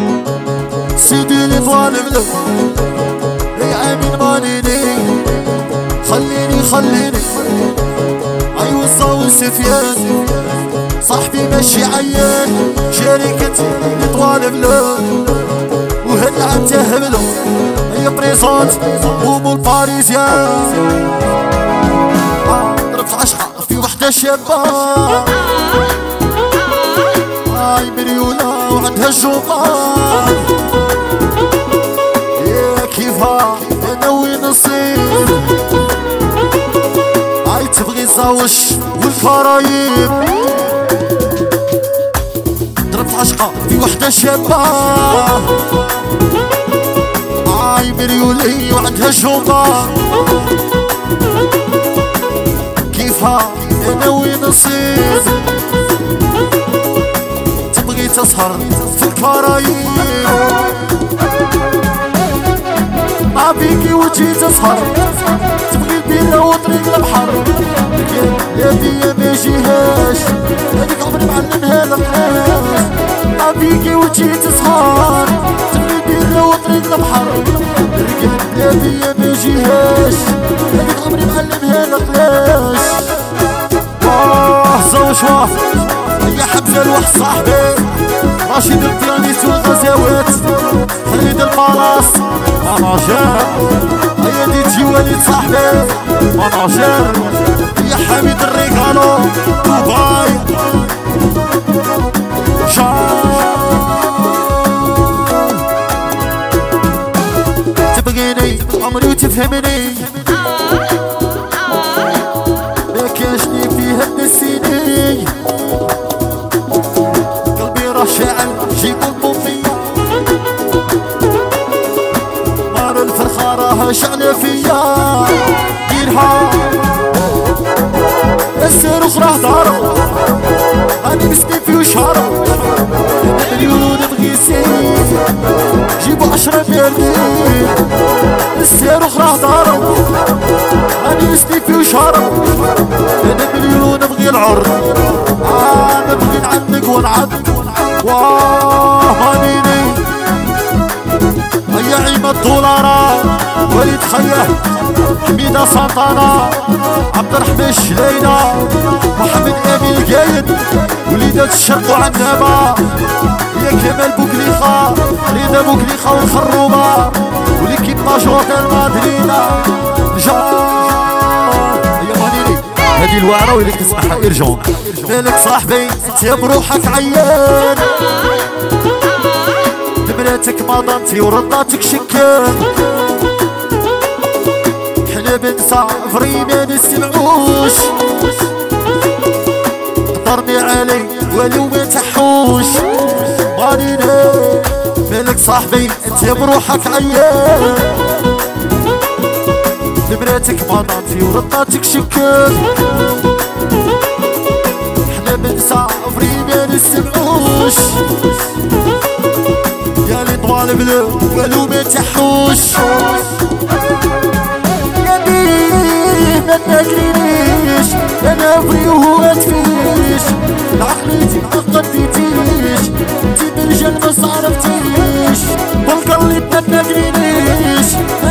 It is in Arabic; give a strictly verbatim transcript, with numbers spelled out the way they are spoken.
سيدي اللي طالب له يا امين مانيني خليني خليني ايوه الصاوي سفيان صاحبي ماشي عيان شركتي اللي طالب له وهل عم تهب له هي بريزونت ومو الباريزيان ضربت عشقة في وحدة شابة هاي مريولة وعندها الجوقات يا كيفها انا وين نصيب هاي تبغي الزاوش والكرايب ضربت عشقة في وحدة شابة هاي مريولة وعندها الجوقات كيفها انا وين نصيب تبغي تسهر في الكرايب ما بيكي وجهي تسهر تبغي البيرة وطريق البحر يا بيا ما يجيهاش هذيك عمري معلمها للناس ما بيكي وجهي تسهر تبغي البيرة وطريق البحر يا بيا ما يجيهاش هذيك عمري معلمها للناس زوج واحد يا حمزة الوحد صاحبي راشد البيانيست والغزاوات خليد البالاص مناجر هيا ديتي وليد صاحبي مناجر يا حميد الريكالو دبي تبغيني عمري وتفهمني ما كانشني فيها النسيني قلبي راه شاعل جيبو البوطية نار الفرخة راها شعلة فيا ديرها الصاروخ راه دارو راني مسكين فيه وشهرة مليون بغي سيف جيبو عشرة مليون الصاروخ راه دارو راني مسكين فيه وشهرة انا مليون بغي العرض انا بغي نعلق ونعد واه مانيني هيا عيمة الدولارات وليد خياه حميدة سانطانا عبد الرحمن الشليلة محمد امين القايد وليدات الشرق وعنابة يا كمال بوكليخة رضا بوكليخة والخروبة وليكيب ماجور المدريدة يا مانيني هادي الوعرة ويلي كتسمعها إرجون مالك صاحبي انت بروحك عيان دبراتك مضانتي ورضاتك شكان حنا بنسافري ما نسمعوش قدرني علي ولو ما تحوش مانيني مالك صاحبي انت بروحك عيان دبراتك مضانتي ورضاتك شكان حنا بنسافري ما نسمعوش يا لي طوال بلو ولو ما تحوش يا بيه ما تناكرينيش انا فري وهو تفيش عقليتي ما قديتيش انتي برجال ما صارفتيش بالقلب ما تناكرينيش